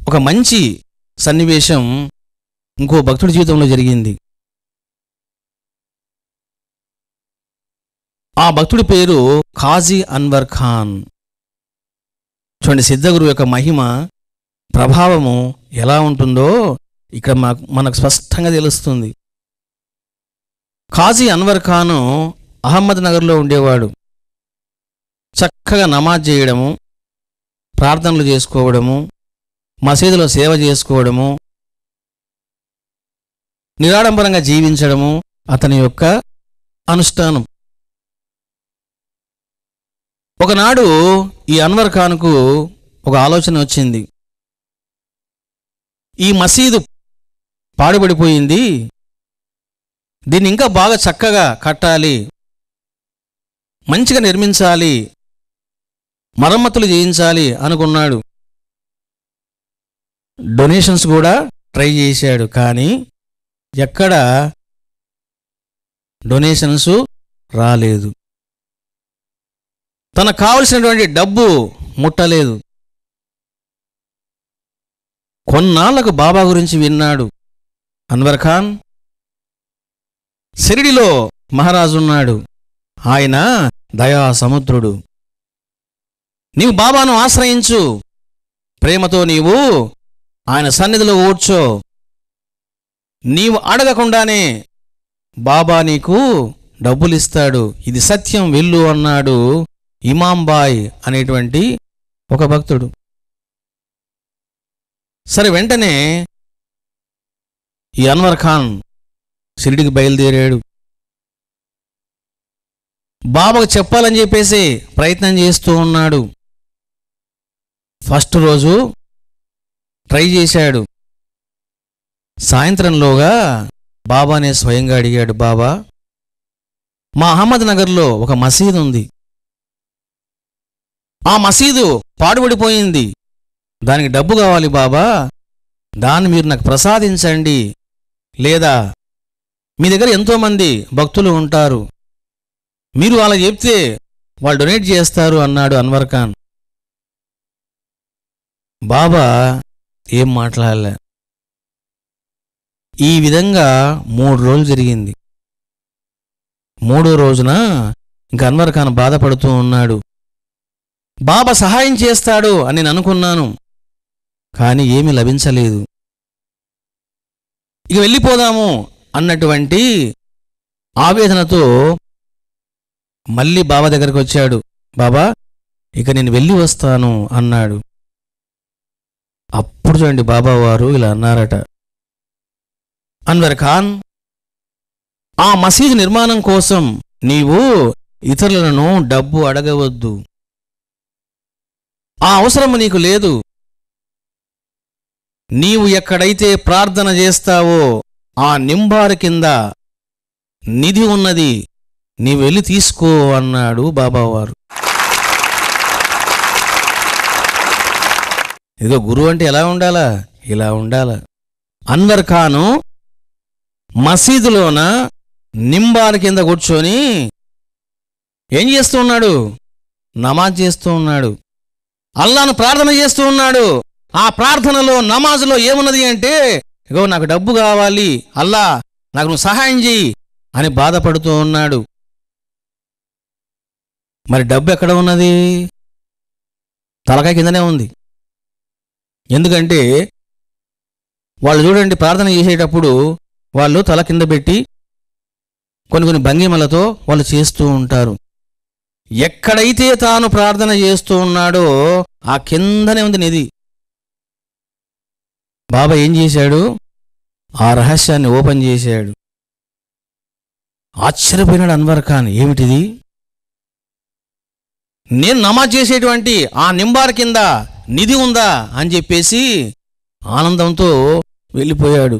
ఒక మంచి సన్నివేశం ఇంకో భక్తుడి జీవితంలో జరిగింది. ఆ భక్తుడి పేరు ఖాజీ అన్వర్ ఖాన్. చూడండి, సిద్ధగురు యొక్క మహిమ, ప్రభావము ఎలా ఉంటుందో ఇక్కడ మనకు స్పష్టంగా తెలుస్తుంది. ఖాజీ అన్వర్ ఖాను అహ్మద్ నగర్లో ఉండేవాడు. చక్కగా నమాజ్ చేయడము, ప్రార్థనలు చేసుకోవడము, మసీదులో సేవ చేసుకోవడము, నిరాడంబరంగా జీవించడము అతని యొక్క అనుష్ఠానం. ఒకనాడు ఈ అన్వర్ ఖాన్కు ఒక ఆలోచన వచ్చింది. ఈ మసీదు పాడుపడిపోయింది, దీన్ని ఇంకా బాగా చక్కగా కట్టాలి, మంచిగా నిర్మించాలి, మరమ్మతులు చేయించాలి అనుకున్నాడు. డొనేషన్స్ కూడా ట్రై చేశాడు, కానీ ఎక్కడ డొనేషన్స్ రాలేదు. తనకు కావలసినటువంటి డబ్బు ముట్టలేదు. కొన్నాళ్లకు బాబా గురించి విన్నాడు అన్వర్ ఖాన్. షిరిడిలో మహారాజున్నాడు, ఆయన దయా సముద్రుడు. నీవు బాబాను ఆశ్రయించు, ప్రేమతో నీవు ఆయన సన్నిధిలో కూర్చో, నీవు అడగకుండానే బాబా నీకు డబ్బులిస్తాడు, ఇది సత్యం వెళ్ళు అన్నాడు ఇమాంబాయ్ అనేటువంటి ఒక భక్తుడు. సరే, వెంటనే ఈ అన్వర్ ఖాన్ షిరిడికి బయలుదేరాడు. బాబాకు చెప్పాలని చెప్పేసి ప్రయత్నం చేస్తూ ఉన్నాడు. ఫస్ట్ రోజు ట్రై చేశాడు. సాయంత్రంలోగా బాబానే స్వయంగా అడిగాడు, బాబా, మా అహ్మద్ నగర్లో ఒక మసీదు ఉంది, ఆ మసీదు పాడుపడిపోయింది, దానికి డబ్బు కావాలి బాబా, దాన్ని మీరు నాకు ప్రసాదించండి, లేదా మీ దగ్గర ఎంతోమంది భక్తులు ఉంటారు, మీరు అలా చెప్తే వాళ్ళు డొనేట్ చేస్తారు అన్నాడు అన్వర్ ఖాన్. బాబా ఏం మాట్లాడలే. ఈ విధంగా 3 రోజులు జరిగింది. 3వ రోజున ఇంక అన్వర్ ఖాన్ బాధపడుతూ ఉన్నాడు. బాబా సహాయం చేస్తాడు అని నేను అనుకున్నాను, కానీ ఏమీ లభించలేదు. ఇక వెళ్ళిపోదాము అన్నటువంటి ఆవేదనతో మళ్ళీ బాబా దగ్గరికి వచ్చాడు. బాబా, ఇక నేను వెళ్ళి వస్తాను అన్నాడు. అప్పుడు చూడండి, బాబా వారు ఇలా అన్నారట, అన్వర్ ఖాన్, ఆ మసీదు నిర్మాణం కోసం నీవు ఇతరులను డబ్బు అడగవద్దు, ఆ అవసరము నీకు లేదు. నీవు ఎక్కడైతే ప్రార్థన చేస్తావో ఆ నింబారు కింద నిధి ఉన్నది, నీవు వెళ్ళి తీసుకో అన్నాడు బాబావారు. ఇదిగో గురువు అంటే ఎలా ఉండాలా? ఇలా ఉండాలా. అన్వర్ ఖాను మసీదులోన నింబారు కింద కూర్చొని ఏం చేస్తూ ఉన్నాడు? నమాజ్ చేస్తూ ఉన్నాడు, అల్లాను ప్రార్థన చేస్తూ ఉన్నాడు. ఆ ప్రార్థనలో, నమాజులో ఏమున్నది అంటే, ఇగో నాకు డబ్బు కావాలి, అల్లా నాకు నువ్వు సహాయం చెయ్యి అని బాధపడుతూ ఉన్నాడు. మరి డబ్బు ఎక్కడ ఉన్నది? తలకాయ కిందనే ఉంది. ఎందుకంటే వాళ్ళు చూడండి, ప్రార్థన చేసేటప్పుడు వాళ్ళు తల కింద పెట్టి కొన్ని భంగిమలతో వాళ్ళు చేస్తూ ఉంటారు. ఎక్కడైతే తాను ప్రార్థన చేస్తూ ఉన్నాడో ఆ కిందనే ఉంది నిధి. బాబా ఏం చేశాడు? ఆ రహస్యాన్ని ఓపెన్ చేశాడు. ఆశ్చర్యపోయినాడు అన్వర్ ఖాన్, ఏమిటిది? నేను నమాజ్ చేసేటువంటి ఆ నింబార్ కింద నిధి ఉందా అని చెప్పేసి ఆనందంతో వెళ్ళిపోయాడు.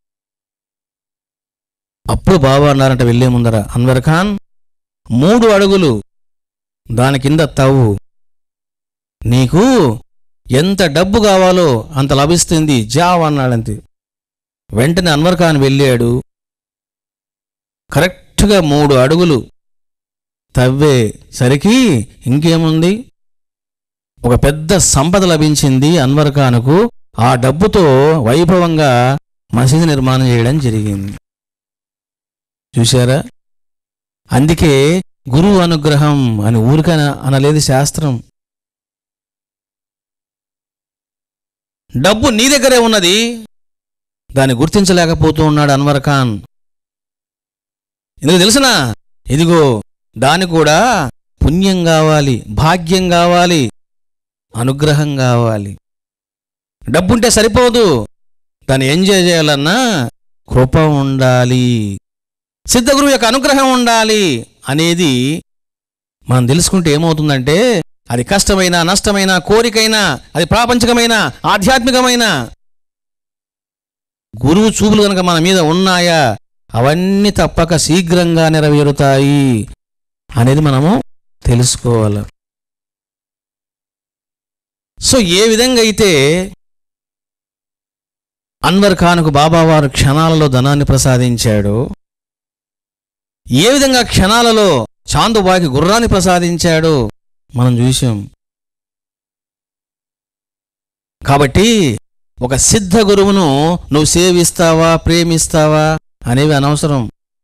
అప్పుడు బాబా అన్నారంట వెళ్ళే ముందర, అన్వర్ ఖాన్ 3 అడుగులు దాని కింద తవ్వు, నీకు ఎంత డబ్బు కావాలో అంత లభిస్తుంది, జావ్ అన్నాడంతే. వెంటనే అన్వర్ ఖాన్ వెళ్ళాడు. కరెక్ట్గా 3 అడుగులు తవ్వే సరికి ఇంకేముంది, ఒక పెద్ద సంపద లభించింది అన్వర్ ఖాన్కు. ఆ డబ్బుతో వైభవంగా మసీదు నిర్మాణం చేయడం జరిగింది. చూశారా? అందుకే గురువు అనుగ్రహం అని ఊరికన అనలేదు శాస్త్రం. డబ్బు నీ దగ్గరే ఉన్నది, దాన్ని గుర్తించలేకపోతూ ఉన్నాడు అన్వర్ ఖాన్. ఎందుకు తెలుసునా? ఇదిగో దాని కూడా పుణ్యం కావాలి, భాగ్యం కావాలి, అనుగ్రహం కావాలి. డబ్బుంటే సరిపోదు, దాన్ని ఎంజాయ్ చేయాలన్నా కృప ఉండాలి, సిద్ధగురువు యొక్క అనుగ్రహం ఉండాలి అనేది మనం తెలుసుకుంటే ఏమవుతుందంటే, అది కష్టమైన, నష్టమైన, కోరికైనా, అది ప్రాపంచికమైన, ఆధ్యాత్మికమైన, గురువు చూపులు కనుక మన మీద ఉన్నాయా అవన్నీ తప్పక శీఘ్రంగా నెరవేరుతాయి అనేది మనము తెలుసుకోవాలి. సో ఏ విధంగా అయితే అన్వర్ ఖాన్కు బాబావారు క్షణాలలో ధనాన్ని ప్రసాదించాడు, ఏ విధంగా క్షణాలలో చాందుబాయికి గుర్రాన్ని ప్రసాదించాడో మనం చూసాం. కాబట్టి ఒక సిద్ధ గురువును నువ్వు సేవిస్తావా, ప్రేమిస్తావా అనేవి అనవసరం.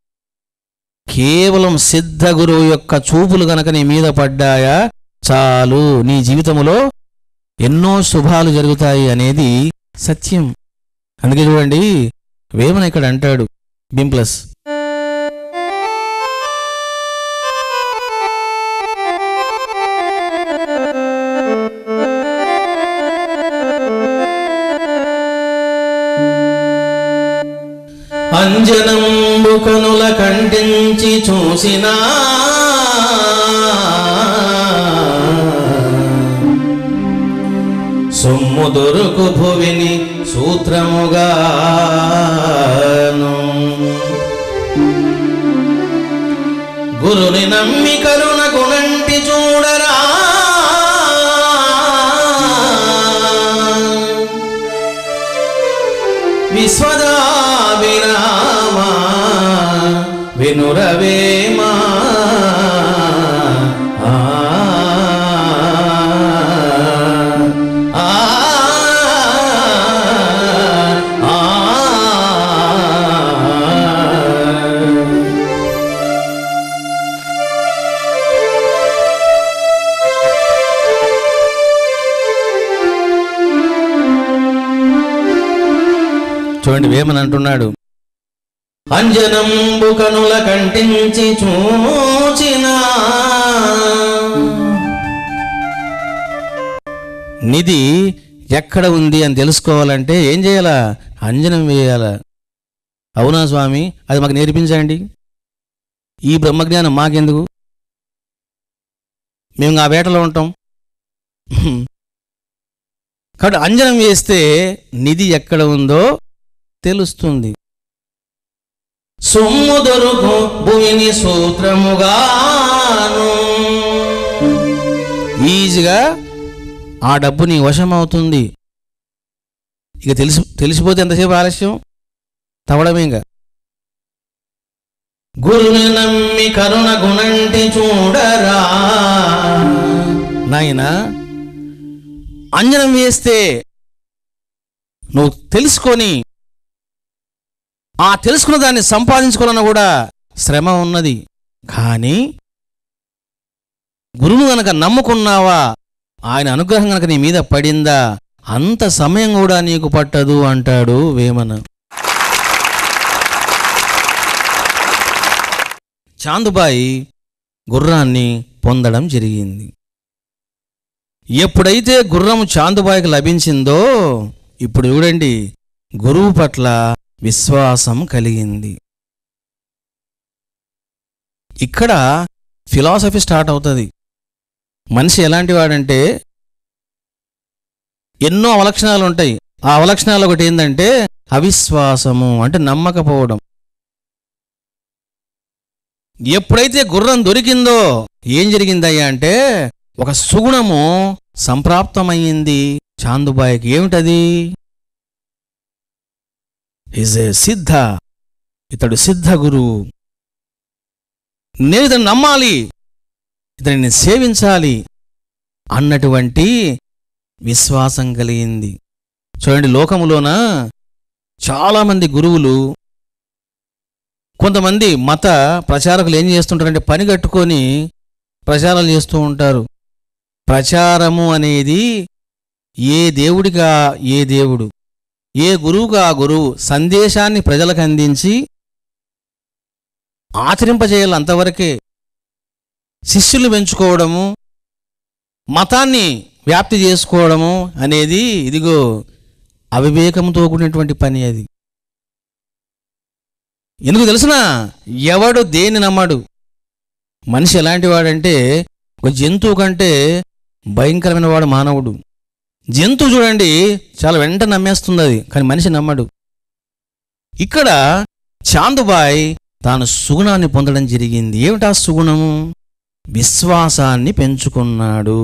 కేవలం సిద్ధ గురువు యొక్క చూపులు గనక నీ మీద పడ్డాయా చాలు, నీ జీవితంలో ఎన్నో శుభాలు జరుగుతాయి అనేది సత్యం. అందుకే చూడండి, వేమన ఇక్కడ అంటాడు బింప్లస్, అంజనంబు కనుల కంటించి చూసినా సొమ్ము దొరుకు భువిని సూత్రముగాను, గురుని నమ్మి కరుణ గుణంటి చూడరా విశ్వదాభిరామా వినురవేమా. చూడండి, వేమన అంటున్నాడు, అంజనంబు కనుల కంటించి చూచినా నిధి ఎక్కడ ఉంది అని తెలుసుకోవాలంటే ఏం చేయాలా? అంజనం వేయాలా. అవునా స్వామి, అది మాకు నేర్పించండి, ఈ బ్రహ్మజ్ఞానం మాకెందుకు, మేము ఆ వేటలో ఉంటాం. కాబట్టి అంజనం వేస్తే నిధి ఎక్కడ ఉందో తెలుస్తుంది. సొమ్ము దొరుకు భూమిని సూత్రముగాను, ఈజీగా ఆ డబ్బు నీ వశం అవుతుంది. ఇక తెలిసిపోతే ఎంతసేపు ఆలస్యం, తవడమేగా. గురుని నమ్మి కరుణ గుణంటి చూడరా. నాయనా, అంజనం వేస్తే నువ్వు తెలుసుకొని ఆ తెలుసుకున్న దాన్ని సంపాదించుకోవాలన్నా కూడా శ్రమ ఉన్నది. కానీ గురువును గనక నమ్ముకున్నావా, ఆయన అనుగ్రహం గనక నీ మీద పడిందా, అంత సమయం కూడా నీకు పట్టదు అంటాడు వేమన. చాందుబాయి గుర్రాన్ని పొందడం జరిగింది. ఎప్పుడైతే గుర్రం చాందుబాయికి లభించిందో, ఇప్పుడు చూడండి, గురువు పట్ల విశ్వాసం కలిగింది. ఇక్కడ ఫిలాసఫీ స్టార్ట్ అవుతుంది. మనిషి ఎలాంటి వాడంటే, ఎన్నో అవలక్షణాలు ఉంటాయి. ఆ అవలక్షణాలు ఒకటి ఏంటంటే అవిశ్వాసము, అంటే నమ్మకపోవడం. ఎప్పుడైతే గుర్రం దొరికిందో ఏం జరిగిందయ్యా అంటే, ఒక సుగుణము సంప్రాప్తమయ్యింది చాందుబాయికి. ఏమిటది? ఈజ్ ఏ సిద్ధ, ఇతడు సిద్ధ గురువు, నేను ఇతను నమ్మాలి, ఇతడిని సేవించాలి అన్నటువంటి విశ్వాసం కలిగింది. చూడండి, లోకములోన చాలామంది గురువులు, కొంతమంది మత ప్రచారకులు ఏం చేస్తుంటారంటే పని కట్టుకొని ప్రచారాలు చేస్తూ ఉంటారు. ప్రచారము అనేది ఏ దేవుడిగా ఏ దేవుడు, ఏ గురువుగా ఆ గురువు సందేశాన్ని ప్రజలకు అందించి ఆచరింపజేయాలి, అంతవరకే. శిష్యులు పెంచుకోవడము, మతాన్ని వ్యాప్తి చేసుకోవడము అనేది ఇదిగో అవివేకంతో కూడినటువంటి పని. అది ఎందుకు తెలుసునా? ఎవడు దేన్ని నమ్మడు. మనిషి ఎలాంటి వాడంటే ఒక జంతువు కంటే భయంకరమైన వాడు మానవుడు. జంతువు చూడండి చాలా వెంట నమ్మేస్తుంది అది, కానీ మనిషి నమ్మడు. ఇక్కడ చాందుబాయ్ తాను సుగుణాన్ని పొందడం జరిగింది. ఏమిటా సుగుణము? విశ్వాసాన్ని పెంచుకున్నాడు.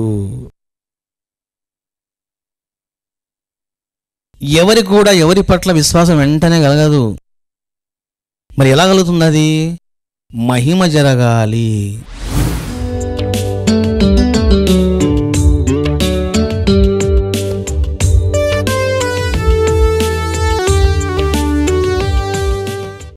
ఎవరి కూడా ఎవరి పట్ల విశ్వాసం వెంటనే కలగదు. మరి ఎలా కలుగుతుంది? అది మహిమ జరగాలి.